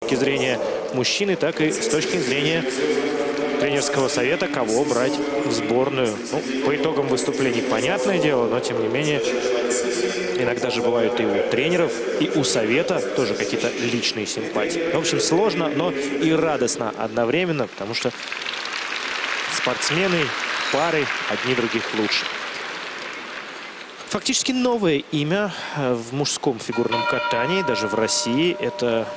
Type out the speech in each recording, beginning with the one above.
точки зрения мужчины, так и с точки зрения тренерского совета, кого брать в сборную. Ну, по итогам выступлений понятное дело, но тем не менее иногда же бывают и у тренеров, и у совета тоже какие-то личные симпатии. В общем, сложно, но и радостно одновременно, потому что спортсмены, пары одни других лучше. Фактически новое имя в мужском фигурном катании, даже в России, это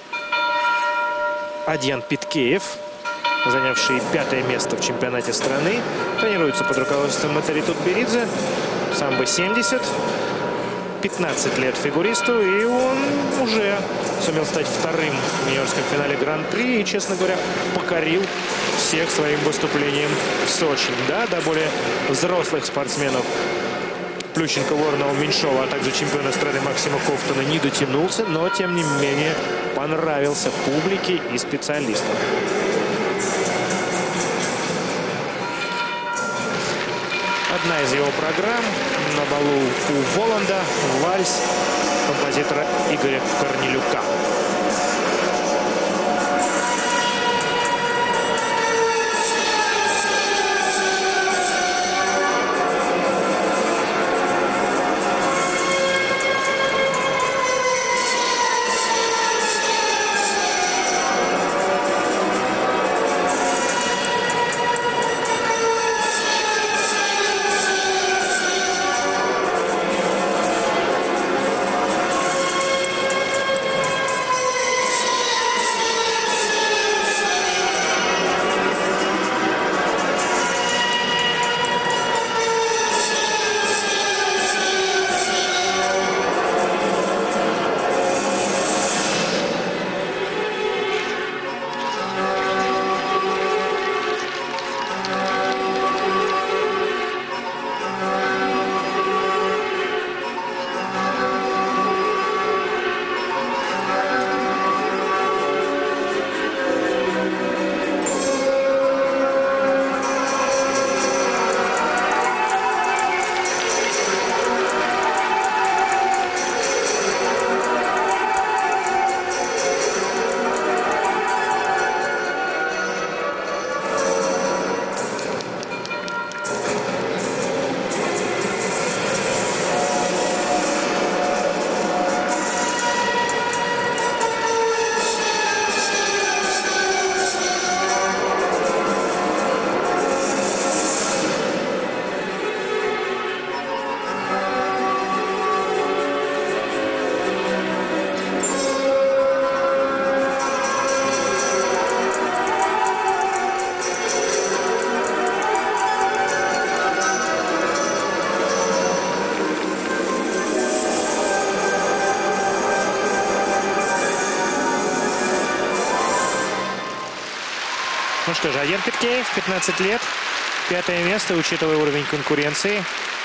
Адьян Питкеев, занявший 5-е место в чемпионате страны. Тренируется под руководством Матари Тутберидзе. Самбо 70. 15 лет фигуристу, и он уже сумел стать вторым в юниорском финале Гран-при и, честно говоря, покорил всех своим выступлением в Сочи. Да, до более взрослых спортсменов Плющенко, Воронова, Меньшова, а также чемпиона страны Максима Ковтуна не дотянулся, но, тем не менее, понравился публике и специалистам. Одна из его программ на балу у Воланда — вальс композитора Игоря Корнелюка. Ну что же, Адьян Питкеев, 15 лет, 5-е место, учитывая уровень конкуренции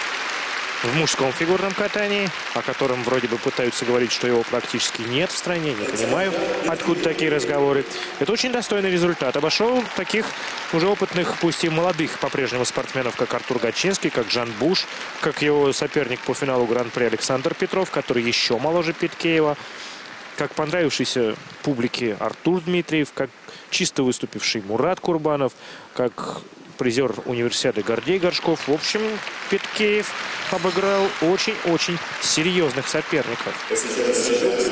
в мужском фигурном катании, о котором вроде бы пытаются говорить, что его практически нет в стране. Не понимаю, откуда такие разговоры. Это очень достойный результат. Обошел таких уже опытных, пусть и молодых по-прежнему спортсменов, как Артур Гатчинский, как Жан Буш, как его соперник по финалу Гран-при Александр Петров, который еще моложе Питкеева, как понравившийся публике Артур Дмитриев, как чисто выступивший Мурат Курбанов, как призер универсиады Гордей Горшков. В общем, Питкеев обыграл очень-очень серьезных соперников.